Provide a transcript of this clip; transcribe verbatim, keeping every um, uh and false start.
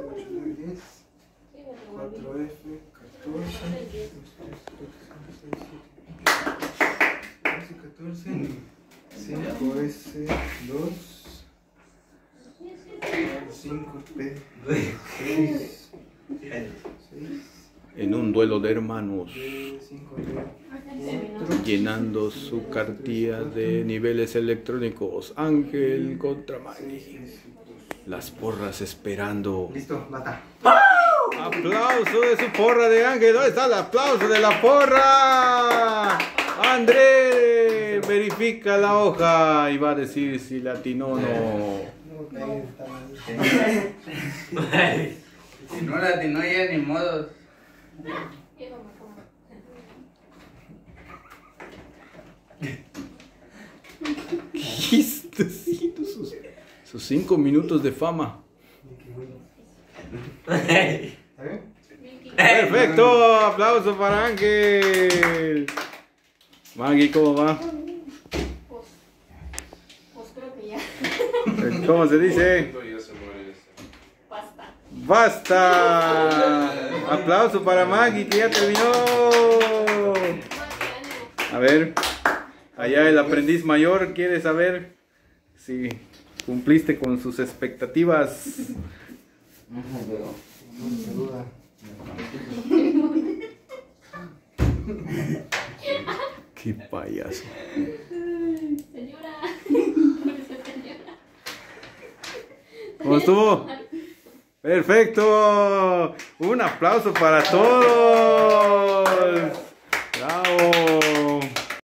cuatro F, catorce, catorce, cinco S, dos, cinco P, seis, en un duelo de hermanos, cinco D, llenando su cartilla de niveles electrónicos. Ángel contra Maggie. Las porras esperando. listo, mata. Aplauso de su porra de Ángel. ¿Dónde está el aplauso de la porra? André verifica la hoja y va a decir si la atinó o no. Si no la atinó ya ni modo. ¿Qué está haciendo sus, sus cinco minutos de fama? Perfecto, aplauso para Ángel. Maggie, ¿cómo va? Pues, pues creo que ya. ¿Cómo se dice? Basta. ¡Basta! Aplauso para Maggie, que ya terminó. A ver, allá el aprendiz mayor quiere saber si cumpliste con sus expectativas. Qué payaso. Señora. ¿Cómo estuvo? Perfecto. Un aplauso para todos.